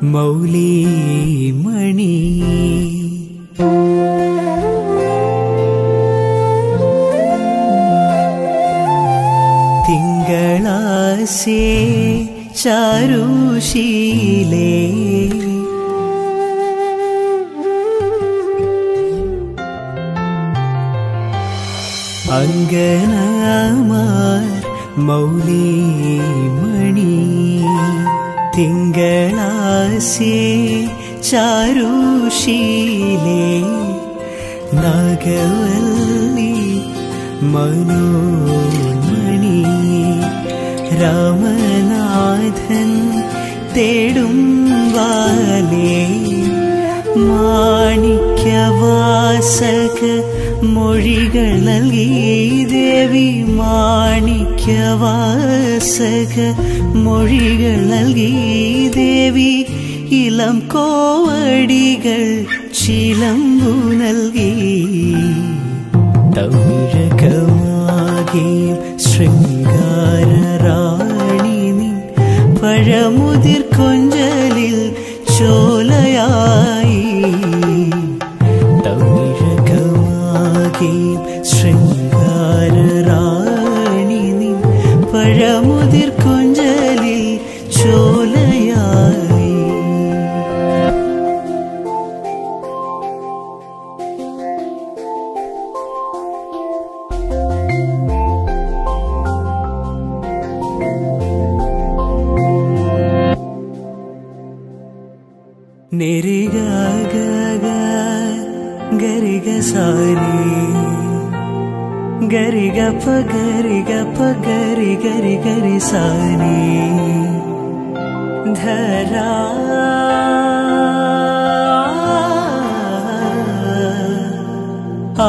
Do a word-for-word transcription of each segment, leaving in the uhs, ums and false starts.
മൗലിമണി തിങ്കളാസേ ചാരുശീലേ അങ്കനമാർ മൗലിമണി തിങ്കളാസേ ചാരുശീലേ നാഗവല്ലി മനോന്മണി രാമനാഥൻ തേടും വാലേ മാണിക്യവാസക മൊഴികൾ നൽകി ദേവി മാണിക്യവാസക മൊഴികൾ നൽകി ദേവി ഇളം കോവടികൾ ചിലമ്പു നൽകി തമിഴകമാകെയും ശൃംഗാരറാണി നിൻ പഴമുതിർ കൊഞ്ചലിൽ ചോലയായി തമിഴകമാകെയും ശൃംഗാരറാണി നിൻ പഴമുതിർ കൊഞ്ചലിൽ ചോലയായി. നിരിഗ ഗഗ ഗരിഗ സാരി ഗരിഗ പഗരിഗ പഗരി ഗരി ഗരി സാരി ധരാ ആ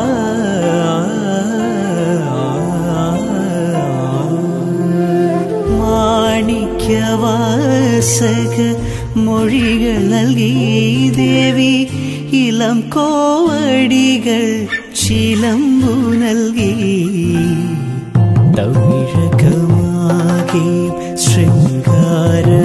മാണിക്യവാസക മൊഴികൾ നൽകി ദേവി ഇളം കോവടികൾ ചിലമ്പു നൽകി തമിഴകമാകെയും ശൃംഗാര